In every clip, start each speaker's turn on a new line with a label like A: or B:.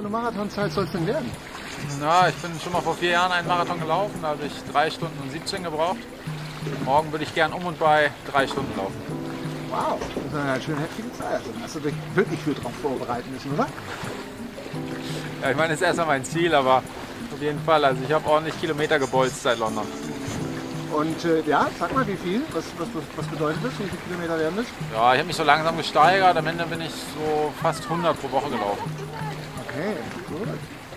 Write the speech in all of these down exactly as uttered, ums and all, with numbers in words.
A: eine Marathonzeit soll es denn werden?
B: Na, ich bin schon mal vor vier Jahren einen Marathon gelaufen, da habe ich drei Stunden und siebzehn gebraucht. Morgen würde ich gern um und bei drei Stunden laufen.
A: Wow, das ist eine schön heftige Zeit. Also hast du dich wirklich viel drauf vorbereiten müssen, oder?
B: Ja, ich meine, das ist erstmal mein Ziel, aber auf jeden Fall, also ich habe ordentlich Kilometer gebolzt seit London.
A: Und äh, ja, sag mal, wie viel? Was, was, was bedeutet das? Wie viele Kilometer werden das?
B: Ja, ich habe mich so langsam gesteigert, am Ende bin ich so fast hundert pro Woche gelaufen.
A: Okay, gut.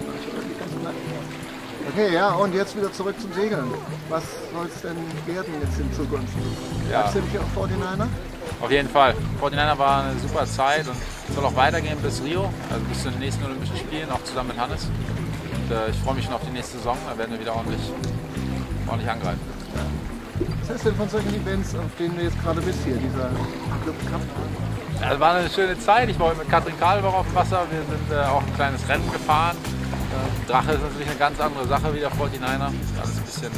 A: Okay, ja, und jetzt wieder zurück zum Segeln. Was soll es denn werden jetzt in Zukunft?
B: Ja.
A: Bleibst du nicht auf forty-niner?
B: Auf jeden Fall. forty-niner war eine super Zeit und soll auch weitergehen bis Rio, also bis zu den nächsten Olympischen Spielen, auch zusammen mit Hannes. Und äh, ich freue mich schon auf die nächste Saison, da werden wir wieder ordentlich, ordentlich angreifen.
A: Was ist denn von solchen Events, auf denen du jetzt gerade bist hier, dieser Club Cup?
B: Ja, das war eine schöne Zeit. Ich war mit Katrin Kalber auf dem Wasser. Wir sind äh, auch ein kleines Rennen gefahren. Äh, Drache ist natürlich eine ganz andere Sache wie der forty-niner. Alles ein bisschen,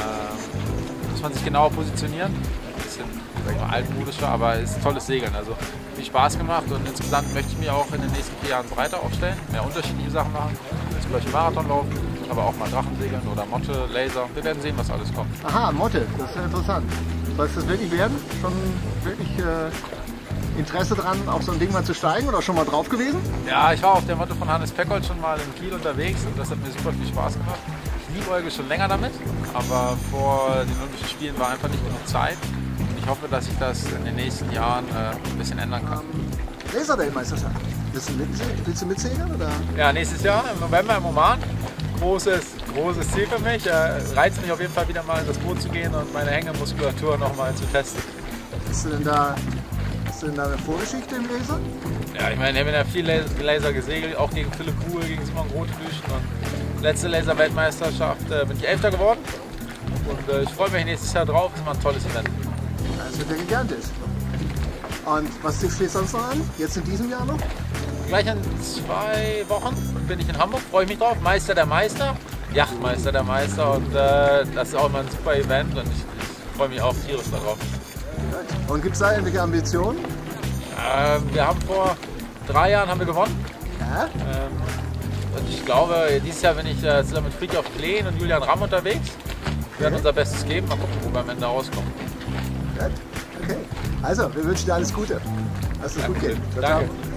B: äh, muss man sich genauer positionieren. Ein bisschen sag ich mal, altmodischer, aber es ist ein tolles Segeln. Also viel Spaß gemacht und insgesamt möchte ich mich auch in den nächsten vier Jahren breiter aufstellen, mehr unterschiedliche Sachen machen. Zum Beispiel Marathon laufen, aber auch mal Drachen segeln oder Motte, Laser. Wir werden sehen, was alles kommt.
A: Aha, Motte, das ist ja interessant. Soll es das wirklich werden? Schon wirklich äh, Interesse dran, auf so ein Ding mal zu steigen oder schon mal drauf gewesen?
B: Ja, ich war auf der Motte von Hannes Peckold schon mal in Kiel unterwegs und das hat mir super viel Spaß gemacht. Ich liebäugle schon länger damit, aber vor den Olympischen Spielen war einfach nicht genug Zeit. Und ich hoffe, dass ich das in den nächsten Jahren äh, ein bisschen ändern kann.
A: Laserdale-Meisterschaft. Willst du, mit, willst du mitsegeln? Oder?
B: Ja, nächstes Jahr im November im Oman. Großes, großes Ziel für mich. Äh, reizt mich auf jeden Fall wieder mal in das Boot zu gehen und meine Hängemuskulatur noch mal zu testen.
A: Hast du denn da, hast du denn da eine Vorgeschichte im Laser?
B: Ja, ich meine, ich habe ja viel Laser gesegelt, auch gegen Philipp Buhl, gegen Simon Groteblüschen. Und letzte Laser-Weltmeisterschaft äh, bin ich Elfter geworden. Und äh, ich freue mich nächstes Jahr drauf. Das ist mal ein tolles Event.
A: Das wird ja gigantisch. Und was steht sonst noch an? Jetzt in diesem Jahr noch?
B: Gleich in zwei Wochen bin ich in Hamburg, freue ich mich drauf. Meister der Meister, Yachtmeister der Meister. Und äh, das ist auch mal ein super Event und ich, ich freue mich auch tierisch darauf.
A: Und gibt es da irgendwelche Ambitionen?
B: Ähm, wir haben vor drei Jahren haben wir gewonnen.
A: Ja?
B: Ähm, und ich glaube, dieses Jahr bin ich äh, zusammen mit Friedrich Kleen und Julian Ramm unterwegs. Wir werden unser Bestes geben. Mal gucken, wo wir am Ende rauskommen.
A: Okay. Also, wir wünschen dir alles Gute. Lass es gut gehen. Ciao,
B: Danke.
A: ciao.